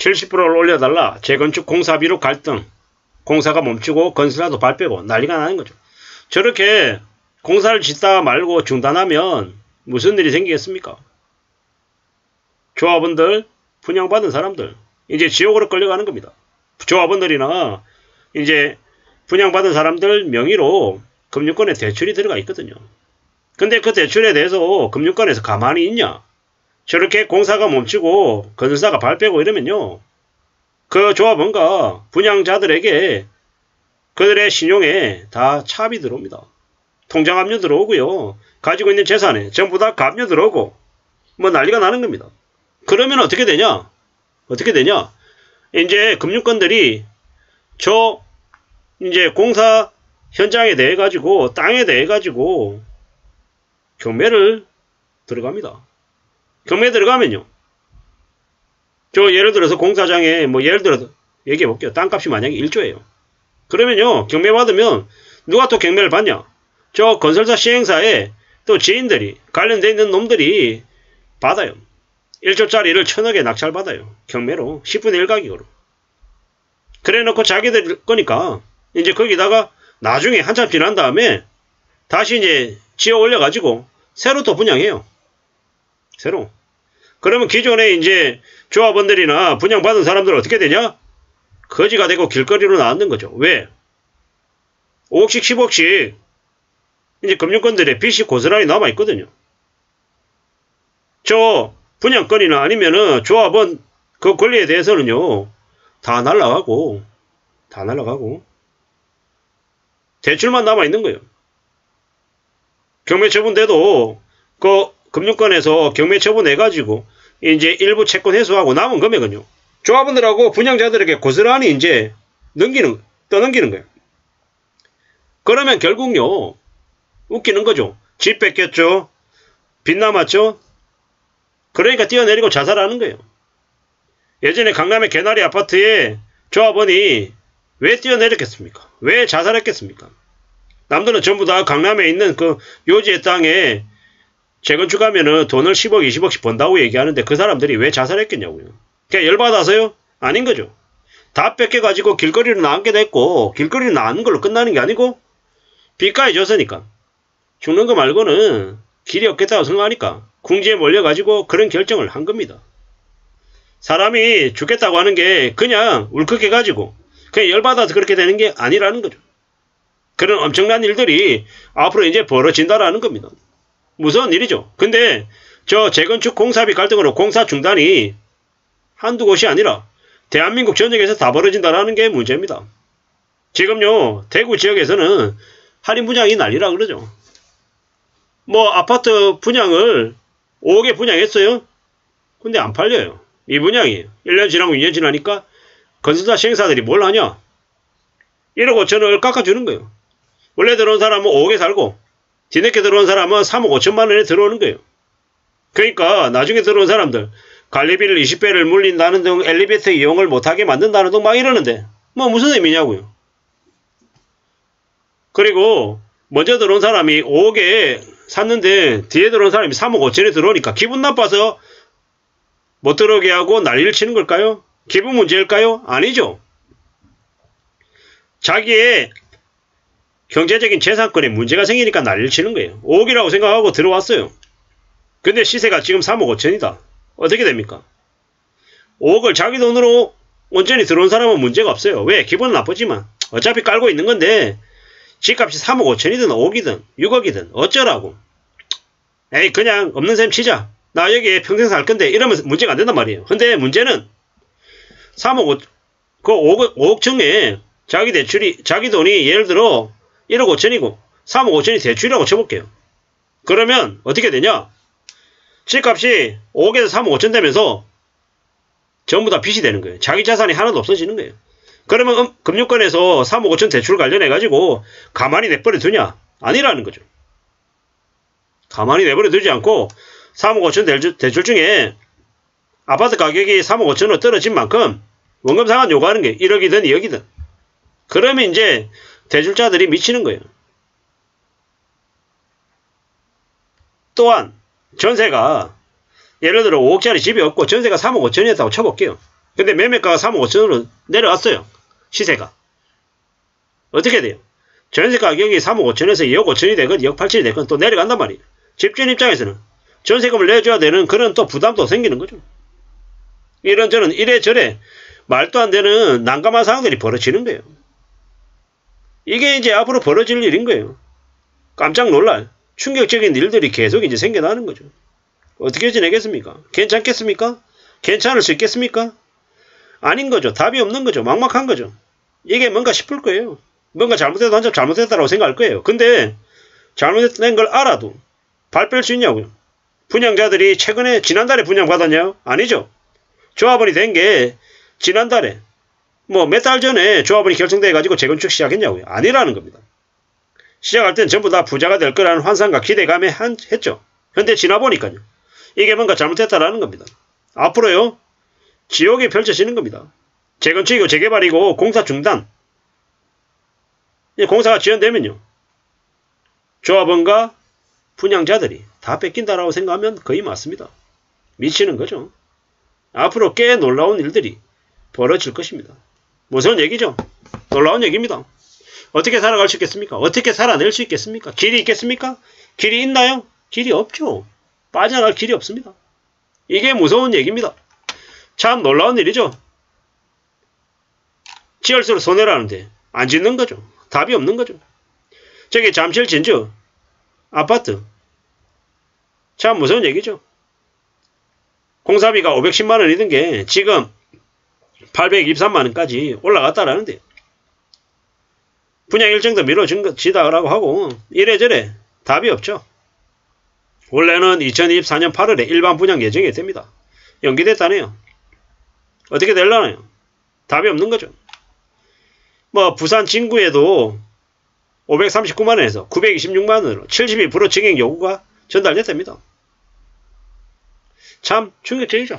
70%를 올려달라. 재건축 공사비로 갈등. 공사가 멈추고 건설사도 발 빼고 난리가 나는 거죠. 저렇게 공사를 짓다 말고 중단하면 무슨 일이 생기겠습니까? 조합원들, 분양받은 사람들 이제 지옥으로 끌려가는 겁니다. 조합원들이나 이제 분양받은 사람들 명의로 금융권에 대출이 들어가 있거든요. 근데 그 대출에 대해서 금융권에서 가만히 있냐? 저렇게 공사가 멈추고 건설사가 발 빼고 이러면요. 그 조합원과 분양자들에게 그들의 신용에 다 차압이 들어옵니다. 통장 압류 들어오고요. 가지고 있는 재산에 전부 다 가압류 들어오고 뭐 난리가 나는 겁니다. 그러면 어떻게 되냐? 어떻게 되냐? 이제 금융권들이 저 이제 공사 현장에 대해 가지고 땅에 대해 가지고 경매를 들어갑니다. 경매 들어가면요. 저 예를 들어서 공사장에 뭐 예를 들어서 얘기해 볼게요. 땅값이 만약에 1조예요. 그러면요. 경매 받으면 누가 또 경매를 받냐? 저 건설사 시행사에 또 지인들이 관련돼 있는 놈들이 받아요. 1조짜리를 1000억에 낙찰받아요. 경매로 10분의 1 가격으로. 그래 놓고 자기들 거니까 이제 거기다가 나중에 한참 지난 다음에 다시 이제 지어 올려가지고 새로 또 분양해요. 새로. 그러면 기존에 이제 조합원들이나 분양받은 사람들은 어떻게 되냐? 거지가 되고 길거리로 나왔는 거죠. 왜? 5억씩 10억씩 이제 금융권들의 빚이 고스란히 남아있거든요. 저 분양권이나 아니면은 조합원 그 권리에 대해서는요. 다 날라가고 대출만 남아있는 거예요. 경매 처분돼도 그 금융권에서 경매 처분해가지고 이제 일부 채권 회수하고 남은 금액은요. 조합원들하고 분양자들에게 고스란히 이제 떠넘기는 거예요. 그러면 결국요. 웃기는 거죠. 집 뺏겼죠. 빚 남았죠. 그러니까 뛰어내리고 자살하는 거예요. 예전에 강남의 개나리 아파트에 조합원이 왜 뛰어내렸겠습니까? 왜 자살했겠습니까? 남들은 전부 다 강남에 있는 그 요지의 땅에 재건축하면은 돈을 10억, 20억씩 번다고 얘기하는데 그 사람들이 왜 자살했겠냐고요. 그냥 열받아서요? 아닌 거죠. 다 뺏겨가지고 길거리로 나앉게 됐고 길거리로 나앉는 걸로 끝나는 게 아니고 빚까지 졌으니까 죽는 거 말고는 길이 없겠다고 생각하니까 궁지에 몰려가지고 그런 결정을 한 겁니다. 사람이 죽겠다고 하는 게 그냥 울컥해가지고 그냥 열받아서 그렇게 되는 게 아니라는 거죠. 그런 엄청난 일들이 앞으로 이제 벌어진다라는 겁니다. 무서운 일이죠. 근데 저 재건축 공사비 갈등으로 공사 중단이 한두 곳이 아니라 대한민국 전역에서 다 벌어진다라는 게 문제입니다. 지금요 대구 지역에서는 할인 분양이 난리라 그러죠. 뭐 아파트 분양을 5억에 분양했어요. 근데 안 팔려요. 이 분양이 1년 지나고 2년 지나니까 건설사 시행사들이 뭘 하냐? 1억 5천원을 깎아주는 거예요. 원래 들어온 사람은 5억에 살고 뒤늦게 들어온 사람은 3억 5천만 원에 들어오는 거예요. 그러니까 나중에 들어온 사람들 관리비를 20배를 물린다는 등 엘리베이터 이용을 못하게 만든다는 등 막 이러는데 뭐 무슨 의미냐고요. 그리고 먼저 들어온 사람이 5억에 샀는데 뒤에 들어온 사람이 3억 5천에 들어오니까 기분 나빠서 못 들어오게 하고 난리를 치는 걸까요? 기분 문제일까요? 아니죠. 자기의 경제적인 재산권에 문제가 생기니까 난리를 치는 거예요. 5억이라고 생각하고 들어왔어요. 근데 시세가 지금 3억 5천이다. 어떻게 됩니까? 5억을 자기 돈으로 온전히 들어온 사람은 문제가 없어요. 왜? 기분은 나쁘지만 어차피 깔고 있는 건데 집값이 3억 5천이든 5억이든 6억이든 어쩌라고. 에이 그냥 없는 셈 치자. 나 여기에 평생 살 건데 이러면 문제가 안 된단 말이에요. 근데 문제는 3억 5, 그 5억 중에 자기 대출이 자기 돈이 예를 들어 1억 5천이고 3억 5천이 대출이라고 쳐볼게요. 그러면 어떻게 되냐? 집값이 5억에서 3억 5천 되면서 전부 다 빚이 되는 거예요. 자기 자산이 하나도 없어지는 거예요. 그러면 금융권에서 3억 5천 대출 관련해가지고 가만히 내버려 두냐? 아니라는 거죠. 가만히 내버려 두지 않고 3억 5천 대출 중에 아파트 가격이 3억 5천으로 떨어진 만큼 원금 상환 요구하는 게 1억이든 2억이든 그러면 이제 대출자들이 미치는 거예요. 또한 전세가 예를 들어 5억짜리 집이 없고 전세가 3억 5천이었다고 쳐볼게요. 근데 매매가가 3억 5천으로 내려왔어요. 시세가. 어떻게 돼요? 전세 가격이 3억 5천에서 2억 5천이 되건 2억 8천이 되건 또 내려간단 말이에요. 집주인 입장에서는 전세금을 내줘야 되는 그런 또 부담도 생기는 거죠. 이런저런 이래저래 말도 안 되는 난감한 상황들이 벌어지는 거예요. 이게 이제 앞으로 벌어질 일인 거예요. 깜짝 놀랄 충격적인 일들이 계속 이제 생겨나는 거죠. 어떻게 지내겠습니까? 괜찮겠습니까? 괜찮을 수 있겠습니까? 아닌 거죠. 답이 없는 거죠. 막막한 거죠. 이게 뭔가 싶을 거예요. 뭔가 잘못해도 한 점 잘못했다라고 생각할 거예요. 근데 잘못된 걸 알아도 발 뺄 수 있냐고요. 분양자들이 최근에 지난달에 분양받았냐요? 아니죠. 조합원이 된 게 지난달에 뭐 몇 달 전에 조합원이 결정돼가지고 재건축 시작했냐고요. 아니라는 겁니다. 시작할 땐 전부 다 부자가 될 거라는 환상과 기대감에 했죠. 근데 지나보니까요. 이게 뭔가 잘못했다라는 겁니다. 앞으로요. 지옥이 펼쳐지는 겁니다. 재건축이고 재개발이고 공사 중단. 공사가 지연되면요. 조합원과 분양자들이 다 뺏긴다라고 생각하면 거의 맞습니다. 미치는 거죠. 앞으로 꽤 놀라운 일들이 벌어질 것입니다. 무서운 얘기죠. 놀라운 얘기입니다. 어떻게 살아갈 수 있겠습니까? 어떻게 살아낼 수 있겠습니까? 길이 있겠습니까? 길이 있나요? 길이 없죠. 빠져나갈 길이 없습니다. 이게 무서운 얘기입니다. 참 놀라운 일이죠. 지을수록 손해라는데 안 짓는 거죠. 답이 없는 거죠. 저기 잠실 진주 아파트 참 무서운 얘기죠. 공사비가 510만원이던 게 지금 823만원까지 올라갔다라는데 분양 일정도 미뤄지다라고 하고 이래저래 답이 없죠. 원래는 2024년 8월에 일반 분양 예정이 됩니다. 연기됐다네요. 어떻게 되려나요? 답이 없는 거죠. 뭐 부산 진구에도 539만원에서 926만원으로 72% 증액 요구가 전달됐답니다. 참 충격적이죠.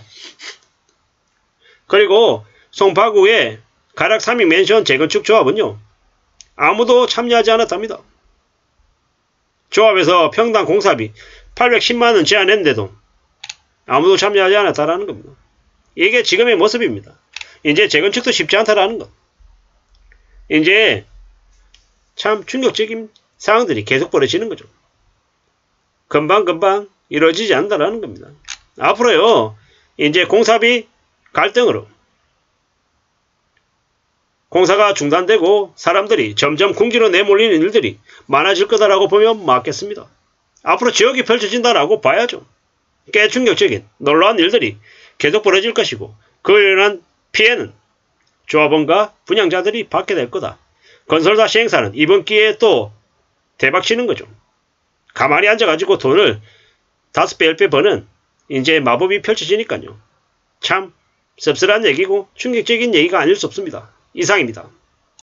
그리고 송파구의 가락 3익 맨션 재건축 조합은요. 아무도 참여하지 않았답니다. 조합에서 평당 공사비 810만원 제한했는데도 아무도 참여하지 않았다라는 겁니다. 이게 지금의 모습입니다. 이제 재건축도 쉽지 않다라는 것. 이제 참 충격적인 상황들이 계속 벌어지는 거죠. 금방금방 이루어지지 않는다라는 겁니다. 앞으로요. 이제 공사비 갈등으로 공사가 중단되고 사람들이 점점 군기로 내몰리는 일들이 많아질 거다라고 보면 맞겠습니다. 앞으로 지역이 펼쳐진다라고 봐야죠. 꽤 충격적인 놀라운 일들이 계속 벌어질 것이고 그로 인한 피해는 조합원과 분양자들이 받게 될 거다. 건설사 시행사는 이번 기회에 또 대박치는 거죠. 가만히 앉아가지고 돈을 5배, 10배 버는 이제 마법이 펼쳐지니까요. 참 씁쓸한 얘기고 충격적인 얘기가 아닐 수 없습니다. 이상입니다.